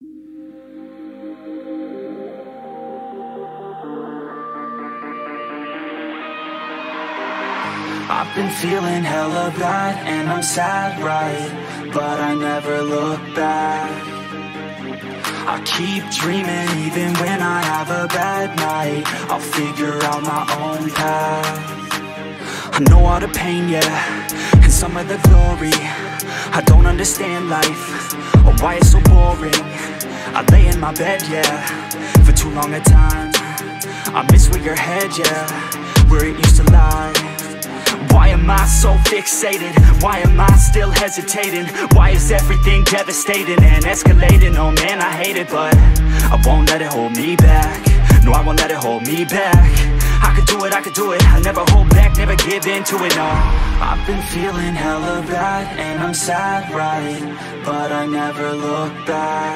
I've been feeling hella bad and I'm sad, right? But I never look back. I keep dreaming even when I have a bad night. I'll figure out my own path. I know all the pain, yeah, and some of the glory. I don't understand life, or why it's so boring. I lay in my bed, yeah, for too long a time. I miss where your head, yeah, where it used to lie. Why am I so fixated? Why am I still hesitating? Why is everything devastating and escalating? Oh man, I hate it, but I won't let it hold me back. No, I won't let it hold me back. I could do it, I could do it. I never hold back, never give in to it, no. I've been feeling hella bad and I'm sad, right? But I never look back.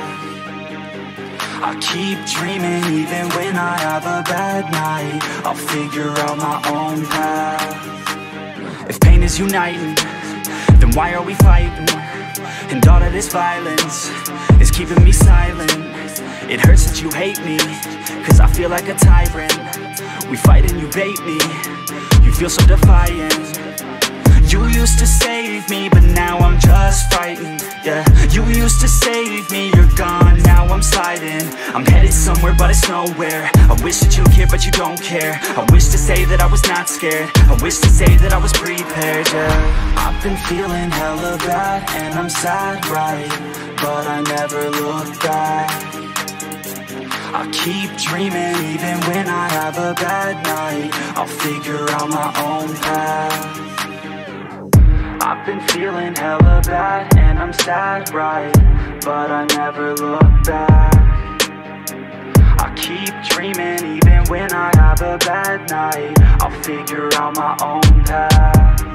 I keep dreaming even when I have a bad night. I'll figure out my own path. If pain is uniting, then why are we fighting? And all of this violence is keeping me silent. It hurts that you hate me, cause I feel like a tyrant. We fight and you bait me, you feel so defiant. You used to save me, but now I'm just frightened, yeah. You used to save me, you're gone, now I'm sliding. I'm headed somewhere, but it's nowhere. I wish that you cared, but you don't care. I wish to say that I was not scared. I wish to say that I was prepared, yeah. I've been feeling hella bad, and I'm sad, right? But I never look back. I keep dreaming even when I have a bad night. I'll figure out my own path. I've been feeling hella bad and I'm sad, right? But I never look back. I keep dreaming even when I have a bad night. I'll figure out my own path.